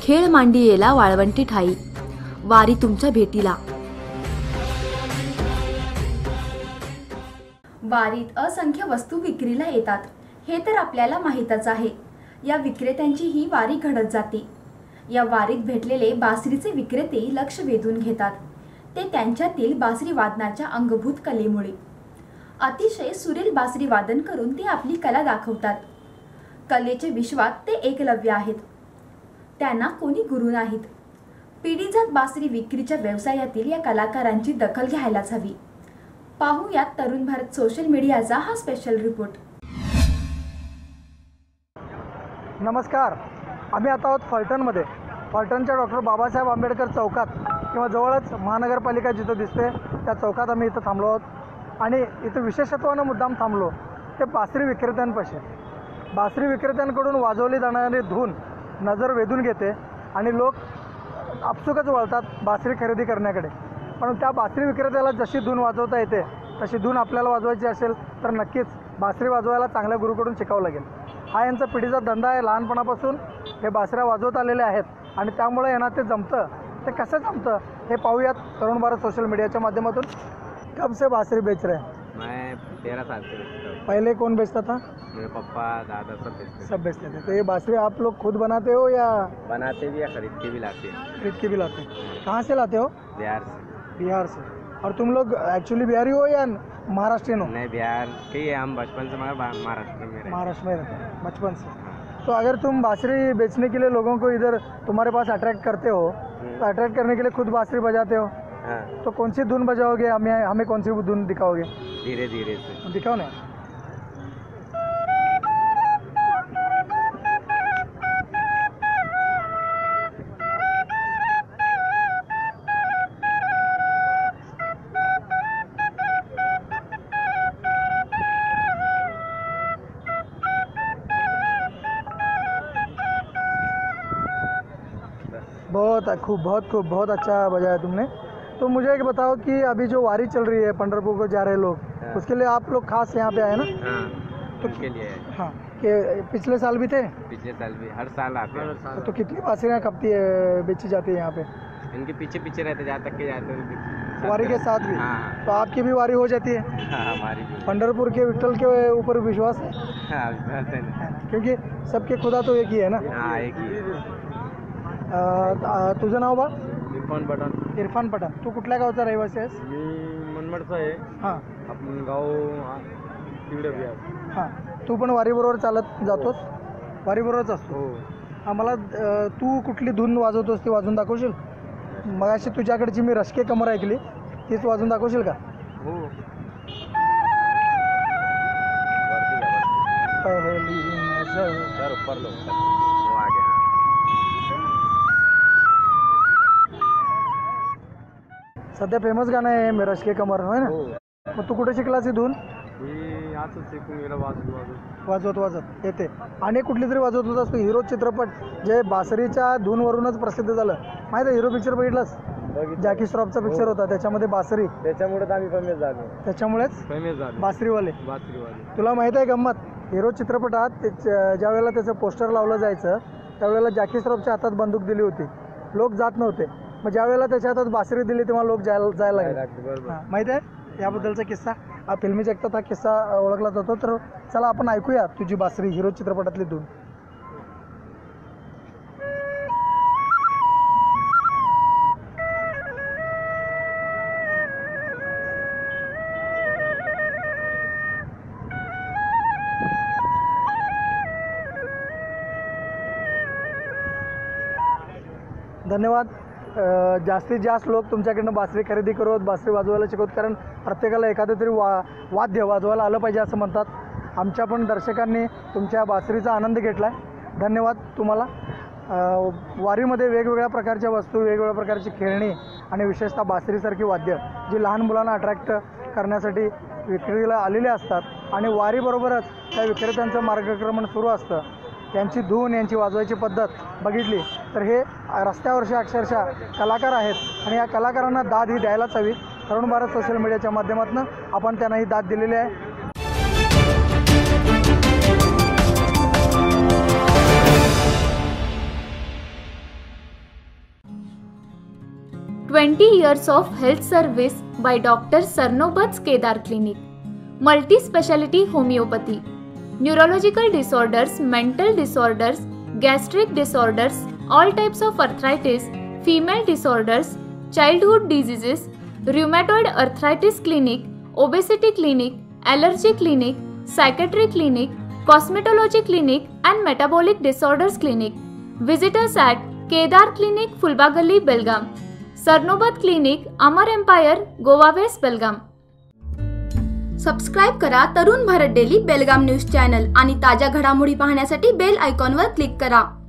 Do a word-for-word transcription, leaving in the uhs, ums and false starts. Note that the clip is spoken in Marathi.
खेळ मांडियेला वाळवंटी ठाई, वारी तुमच्या भेटीला। वारीत असंख्य वस्तू विक्रीला येतात, हे तर आपल्याला माहीतच आहे। या विक्रेत्यांची ही वारी घडत जाते। या वारीत भेटलेले बासरीचे विक्रेते लक्ष वेधून घेतात, ते त्यांच्यातील बासरी वादनाच्या अंगभूत कलेमुळे। अतिशय सुरेल बासरी वादन करून ते आपली कला दाखवतात। कलेचे विश्वात ते एकलव्य आहेत, त्यांना कोणी गुरु नाहीत। पिढीजात बासरी विक्रीच्या व्यवसायातील या कलाकारांची दखल घ्यायलाच हवी। पाहूयात तरुण भारत सोशल मीडियाचा हा स्पेशल रिपोर्ट। नमस्कार, आम्ही आता आहोत फलटणमध्ये। फलटणच्या डॉक्टर बाबासाहेब आंबेडकर चौकात किंवा जवळच महानगरपालिका जिथं दिसते त्या चौकात आम्ही इथं थांबलो आहोत। आणि इथं विशेषत्वानं मुद्दाम थांबलो ते बासरी विक्रेत्यांपाशी। बासरी विक्रेत्यांकडून वाजवली जाणारी धून नजर वेधून घेते आणि लोक आपसुकच वळतात बासरी खरेदी करण्याकडे। पण त्या बासरी विक्रेत्याला जशी धून वाजवता येते तशी धून आपल्याला वाजवायची असेल तर नक्कीच बासरी वाजवायला चांगल्या गुरुकडून शिकावं लागेल। हा यांचा पिढीचा धंदा आहे, लहानपणापासून हे बासऱ्या वाजवत आलेले आहेत आणि त्यामुळे यांना ते जमतं। ते कसं जमतं हे पाहूयात तरुण भारत सोशल मीडियाच्या माध्यमातून। कब से बासरी बेच रहे हैं? मैं तेरह साल से बेचता हूँ। पहले कौन बेचता था? मेरे पापा दादा सब बेचते थे। सब बेचते थे। तो ये बासरी आप लोग खुद बनाते हो या बनाते भी या खरीद के भी लाते हैं? खरीद के भी लाते हैं। कहाँ से लाते हो? बिहार से। बिहार से। और तुम लोग एक्चुअली बिहारी हो या महाराष्ट्रियन हो? नहीं, बिहार के ही हम बचपन से मगर महाराष्ट्र में रहते हैं। महाराष्ट्र में रहते हैं बचपन से। तो अगर तुम बासरी बेचने के लिए लोगों को इधर तुम्हारे पास अट्रैक्ट करते हो तो अट्रैक्ट करने के लिए खुद बासरी बजाते हो? हाँ। तो कौन सी धुन बजाओगे? हमें हमें कौन सी धुन दिखाओगे? धीरे धीरे से दिखाओ ना। बहुत खूब बहुत खूब बहुत अच्छा बजाया तुमने। तो मुझे एक बताओ कि अभी जो वारी चल रही है पंढरपुर को जा रहे लोग, हाँ। उसके लिए आप लोग खास यहाँ पे आए ना? हाँ, तो के लिए है। हाँ, कि पिछले साल भी थे? पिछले साल भी हर साल आते हैं। तो कितनी बासरियाँ खपती है बेची जाती है यहाँ पे? इनके पीछे पीछे रहते जहाँ तक के जाते हैं वारी के साथ भी? हाँ। तो आपकी भी वारी हो जाती है? हाँ, हमारी भी। पंढरपुर के विठ्ठल के ऊपर विश्वास है? हाँ, विश्वास है ना। क्योंकि सबके खुदा तो एक ही है ना? हाँ, एक ही है। अ, तुझं नाव बा? इरफान पठाण। इरफान पठाण। तू कुठल्या गावचा रहिवासी आहेस? मी मनमाडचा आहे। हां। आपण गाव तिकडे बिहार। हां, तू पण वारीबरोबर चालत जातोस? वारीबरोबरच असतो? हो। हां, मला अ, तू कुठली धून वाजवतोस ती वाजवून दाखवशील? मगाशी तुझ्याकडची मी रश्के कमर ऐकली, तीच वाजवून दाखवशील का? हो। पहली नजर। सर ऊपर लो, वो आ गया। सध्या फेमस गाणं आहे मी रश्के कमर, होय ना? मग तू कुठे शिकलास ही धून? मी असंच शिकून गेलो वाजत वाजत वाजवत वाजत येते। आणि कुठली तरी वाजवत होतास तू? हिरो चित्रपट जे बासरीच्या धूनवरूनच प्रसिद्ध झालं, माहिती आहे? हिरो पिक्चर बघितलास? जॅकी श्रॉफचा पिक्चर होता, त्याच्यामध्ये बासरी, त्याच्यामुळे आम्ही फेमस झालो। त्याच्यामुळेच फेमस झालो बासरीवाले। बासरीवाले। तुला माहिती आहे गंमत? हिरो चित्रपटात ज्या वेळेला त्याचं पोस्टर लावलं जायचं त्यावेळेला जॅकी श्रॉफच्या हातात बंदूक दिली होती, लोक जात नव्हते। मग ज्या वेळेला त्याच्या हातात बासरी दिली तेव्हा लोक जायला जायला लागले। हां, माहिती आहे याबद्दलचा किस्सा? हा फिल्मी जगतात हा किस्सा ओळखला जातो। तर चला आपण ऐकूया तुझी बासरी, हिरो चित्रपटातली धून। धन्यवाद। जास्तीत जास्त लोक तुमच्याकडनं बासरी खरेदी करत, बासरी वाजवायला शिकवत, कारण प्रत्येकाला एखादं तरी वा वाद्य वाजवायला आलं पाहिजे असं म्हणतात। आमच्या पण दर्शकांनी तुमच्या बासरीचा आनंद घेतला आहे, धन्यवाद तुम्हाला। वारीमध्ये वेगवेगळ्या प्रकारच्या वस्तू, वेगवेगळ्या प्रकारची खेळणी आणि विशेषतः बासरीसारखी वाद्य जी लहान मुलांना अट्रॅक्ट करण्यासाठी विक्रीला आलेले असतात आणि वारीबरोबरच त्या विक्रेत्यांचं मार्गक्रमण सुरू असतं। यांची धून, यांची वाजवायची पद्धत बघितली तर हे रस्त्यावरचे अक्षरशः कलाकार आहेत आणि या कलाकारांना दाद ही द्यायलाच हवी। तरुण भारत सोशल मीडियाच्या माध्यमातून आपण त्यांना ही दाद दिलेली आहे। twenty years of health service by Doctor Sarnobats Kedar Clinic. Multi-speciality homeopathy. Neurological disorders, mental disorders, gastric disorders, all types of arthritis, female disorders, childhood diseases, rheumatoid arthritis clinic, obesity clinic, allergy clinic, psychiatry clinic, cosmetology clinic and metabolic disorders clinic. Visit us at Kedar Clinic, Fulbagalli, Belgaum. Sarnobat Clinic, Amar Empire, Goa West, Belgaum. Subscribe करा Tarun Bharat daily Belgaum news channel आणि ताज्या घडामोडी पाहण्यासाठी बेल आयकॉनवर क्लिक करा.